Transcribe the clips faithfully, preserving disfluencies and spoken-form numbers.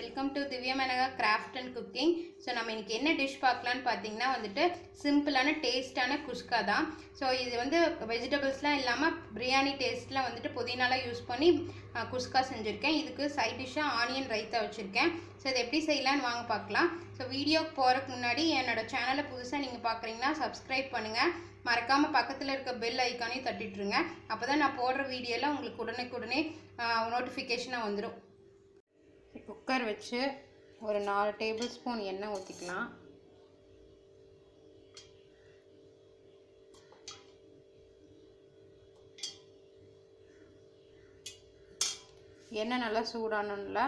Welcome to Divya Menaka craft and cooking. So நம்ம இன்றைக்கி என்ன டிஷ் பார்க்கலான்னு பார்த்தீங்கன்னா வந்துட்டு சிம்பிளான டேஸ்டான குஸ்கா தான். ஸோ இது வந்து வெஜிடபிள்ஸ்லாம் இல்லாமல் பிரியாணி டேஸ்ட்டில் வந்துட்டு புதினாலாம் யூஸ் பண்ணி குஸ்கா செஞ்சுருக்கேன். இதுக்கு சைட் டிஷ்ஷாக ஆனியன் ரைத்தா வச்சுருக்கேன். ஸோ இதை எப்படி செய்யலான்னு வாங்க பார்க்கலாம். ஸோ வீடியோக்கு போகிறதுக்கு முன்னாடி என்னோடய சேனலை புதுசாக நீங்கள் பார்க்குறீங்கன்னா சப்ஸ்கிரைப் பண்ணுங்கள். மறக்காமல் பக்கத்தில் இருக்க பெல் ஐக்கானையும் தட்டிட்டுருங்க. அப்போ தான் நான் போடுற வீடியோலாம் உங்களுக்கு உடனுக்குடனே நோட்டிஃபிகேஷனாக வந்துடும். குக்கர் வச்சு ஒரு நாலு டேபிள் ஸ்பூன் எண்ணெய் ஊற்றிக்கலாம். எண்ணெய் நல்லா சூடானல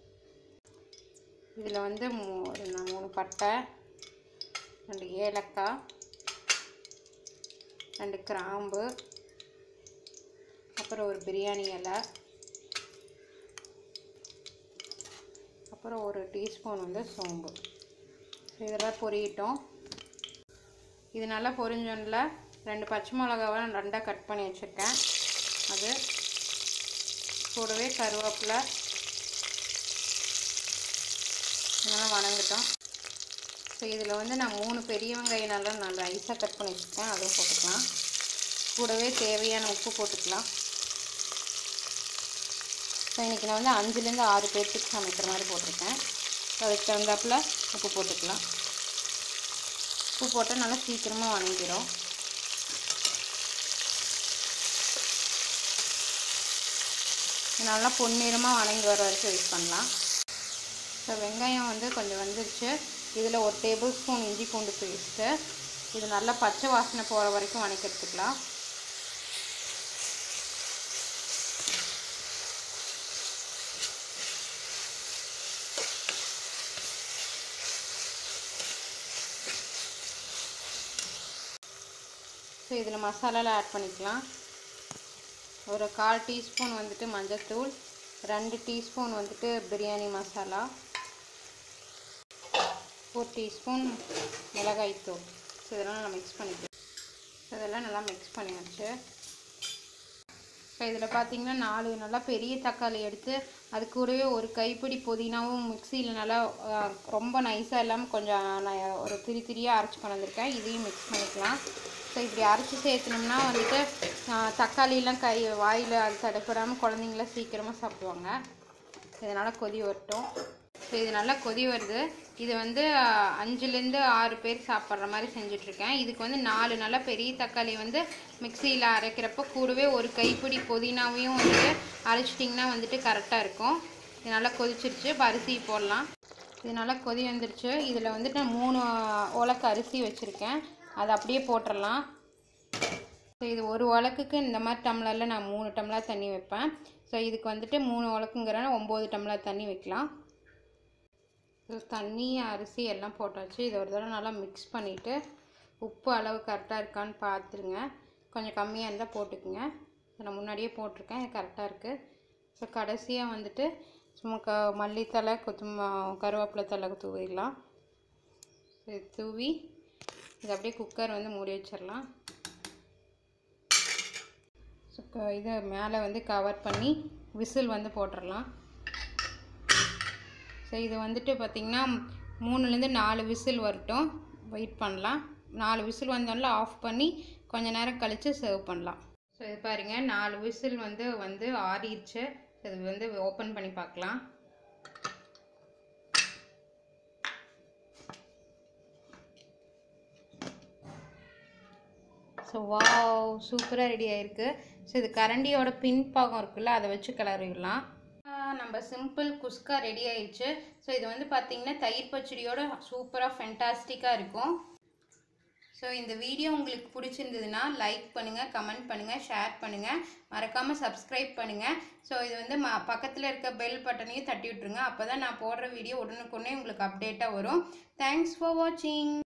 இதில் வந்து ஒரு மூணு பட்டை, ரெண்டு ஏலக்காய், ரெண்டு கிராம்பு, அப்புறம் ஒரு பிரியாணி இலை, அப்புறம் ஒரு டீஸ்பூன் வந்து சோம்பு. இதெல்லாம் பொரியட்டும். இது நல்லா பொரிஞ்சோன்ல ரெண்டு பச்சை மிளகாவை ரெண்டாக கட் பண்ணி வச்சுருக்கேன். அது கூடவே கருவேப்பிலை இதெல்லாம் வணங்கட்டும். ஸோ இதில் வந்து நான் மூணு பெரிய வெங்காயம் நல்லா நல்லா ஐஸாக கட் பண்ணி வச்சுருக்கேன், அதுவும் போட்டுக்கலாம். கூடவே தேவையான உப்பு போட்டுக்கலாம். ஸோ இன்றைக்கி நான் வந்து அஞ்சுலேருந்து ஆறு பேர்த்துக்கு சமைக்கிற மாதிரி போட்டிருக்கேன். ஸோ அதுக்கு தகுந்தாப்பில் உப்பு போட்டுக்கலாம். உப்பு போட்டால் நல்லா சீக்கிரமாக வணங்கிடும். நல்லா பொன்னிறமாக வணங்கி வர வரைக்கும் வெயிட் பண்ணலாம். ஸோ வெங்காயம் வந்து கொஞ்சம் வந்துருச்சு. இதில் ஒரு டேபிள் ஸ்பூன் இஞ்சி பூண்டு பேஸ்ட்டு, இது நல்லா பச்சை வாசனை போகிற வரைக்கும் வணக்கி எடுத்துக்கலாம். ஸோ இதில் மசாலாலாம் ஆட் பண்ணிக்கலாம். ஒரு கால் டீஸ்பூன் வந்துட்டு மஞ்சள்தூள், ரெண்டு டீஸ்பூன் வந்துட்டு பிரியாணி மசாலா, ஒரு டீஸ்பூன் மிளகாய்த்தூள். ஸோ இதெல்லாம் நல்லா மிக்ஸ் பண்ணிக்கலாம். ஸோ இதெல்லாம் நல்லா மிக்ஸ் பண்ணியாச்சு. ஸோ இதில் பார்த்திங்கன்னா நாலு நல்லா பெரிய தக்காளி எடுத்து அது கூடவே ஒரு கைப்பிடி புதினாவும் மிக்சியில் நல்லா ரொம்ப நைஸாக இல்லாமல் கொஞ்சம் நான் ஒரு திரி திரியாக அரைச்சி கொண்டு வந்திருக்கேன். இதையும் மிக்ஸ் பண்ணிக்கலாம். ஸோ இப்படி அரைச்சி சேர்த்துனோம்னா வந்துட்டு தக்காளியெலாம் கை வாயில் அது தடைப்படாமல் குழந்தைங்களாம் சீக்கிரமாக சாப்பிடுவாங்க. இதனால் கொதி வரட்டும். ஸோ இது நல்லா கொதி வருது. இது வந்து அஞ்சுலேருந்து ஆறு பேர் சாப்பிட்ற மாதிரி செஞ்சிட்ருக்கேன். இதுக்கு வந்து நாலு நல்லா பெரிய தக்காளி வந்து மிக்சியில் அரைக்கிறப்போ கூடவே ஒரு கைப்பிடி புதினாவையும் வந்துட்டு அரைச்சிட்டிங்கன்னா வந்துட்டு கரெக்டாக இருக்கும். இது நல்லா கொதிச்சிருச்சு. இப்போ அரிசி போடலாம். இது நல்லா கொதி வந்துருச்சு. இதில் வந்துட்டு நான் மூணு உலக்கு அரிசி வச்சுருக்கேன், அதை அப்படியே போட்டுடலாம். ஸோ இது ஒரு உலக்குக்கு இந்த மாதிரி டம்ளரில் நான் மூணு டம்ளர் தண்ணி வைப்பேன். ஸோ இதுக்கு வந்துட்டு மூணு உலக்குங்கிறனால ஒம்பது டம்ளர் தண்ணி வைக்கலாம். ஸோ தண்ணி அரிசி எல்லாம் போட்டாச்சு. இதை ஒரு தடவை நல்லா மிக்ஸ் பண்ணிவிட்டு உப்பு அளவு கரெக்டாக இருக்கான்னு பார்த்துருங்க. கொஞ்சம் கம்மியாக இருந்தால் போட்டுக்குங்க. நான் முன்னாடியே போட்டிருக்கேன், இது கரெக்டாக இருக்குது. ஸோ கடைசியாக வந்துட்டு சும்மா க மல்லித்தலை கொத்தம கருவேப்பிலை தலை தூவிடலாம். இது தூவி இது அப்படியே குக்கர் வந்து மூடி வச்சிடலாம். ஸோ இதை மேலே வந்து கவர் பண்ணி விசில் வந்து போட்டுடலாம். ஸோ இது வந்துட்டு பார்த்திங்கன்னா மூணுலேருந்து நாலு விசில் வரட்டும், வெயிட் பண்ணலாம். நாலு விசில் வந்தாலும் ஆஃப் பண்ணி கொஞ்சம் நேரம் கழித்து சர்வ் பண்ணலாம். ஸோ இது பாருங்கள், நாலு விசில் வந்து வந்து ஆறிடுச்சு. இது வந்து ஓப்பன் பண்ணி பார்க்கலாம். ஸோ வாவ், சூப்பராக ரெடி ஆகிருக்கு. ஸோ இது கரண்டியோட பின் பாகம் இருக்குல்ல, அதை வச்சு கிளறிடலாம். நம்ம சிம்பிள் குஸ்கா ரெடி ஆயிடுச்சு. ஸோ இது வந்து பார்த்திங்கன்னா தயிர் பச்சடியோட சூப்பராக ஃபென்டாஸ்டிக்காக இருக்கும். ஸோ இந்த வீடியோ உங்களுக்கு பிடிச்சிருந்ததுன்னா லைக் பண்ணுங்கள், கமெண்ட் பண்ணுங்கள், ஷேர் பண்ணுங்கள், மறக்காமல் சப்ஸ்கிரைப் பண்ணுங்கள். ஸோ இது வந்து ம பக்கத்தில் இருக்க பெல் பட்டனையும் தட்டி விட்டுருங்க. அப்போ தான் நான் போடுற வீடியோ உடனுக்குடனே உங்களுக்கு அப்டேட்டாக வரும். தேங்க்ஸ் ஃபார் வாட்சிங்.